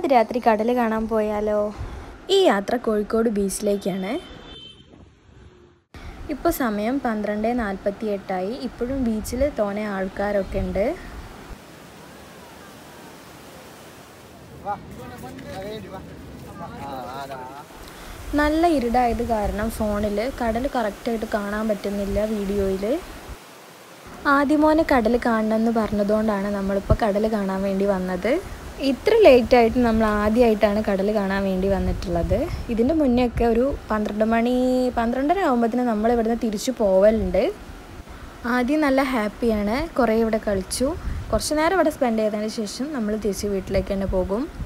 പാതിരാത്രി കടൽ കാണാൻ പോയാലോ? ഈ യാത്ര കോഴിക്കോട് ബീച്ചിലേക്കാണ്. ഇപ്പോൾ സമയം 12:48 ഇപ്പോഴും ബീച്ചിൽ തോനെ ആൾക്കാരൊക്കെ ഉണ്ട്. നല്ല ഇരുടായത് കാരണം ഫോണിൽ കടൽ കറക്റ്റായിട്ട് കാണാൻ പറ്റുന്നില്ല വീഡിയോയിൽ. ആദ്യമോനെ കടൽ കാണണമെന്ന് പറഞ്ഞതുകൊണ്ടാണ് നമ്മളിപ്പോൾ കടൽ കാണാൻ വേണ്ടി വന്നത്. ഇത്ര ലേറ്റായിട്ട് നമ്മൾ ആദ്യമായിട്ടാണ് കടൽ കാണാൻ വേണ്ടി വന്നിട്ടുള്ളത്. ഇതിൻ്റെ മുന്നേ ഒക്കെ ഒരു 12 മണി 12:30 ആകുമ്പോഴത്തേന് നമ്മൾ ഇവിടുന്ന് തിരിച്ചു പോവലുണ്ട്. ആദ്യം നല്ല ഹാപ്പിയാണ്, കുറേ ഇവിടെ കളിച്ചു. കുറച്ച് നേരം ഇവിടെ സ്പെൻഡ് ചെയ്തതിന് ശേഷം നമ്മൾ തിരിച്ച് വീട്ടിലേക്ക് തന്നെ പോകും.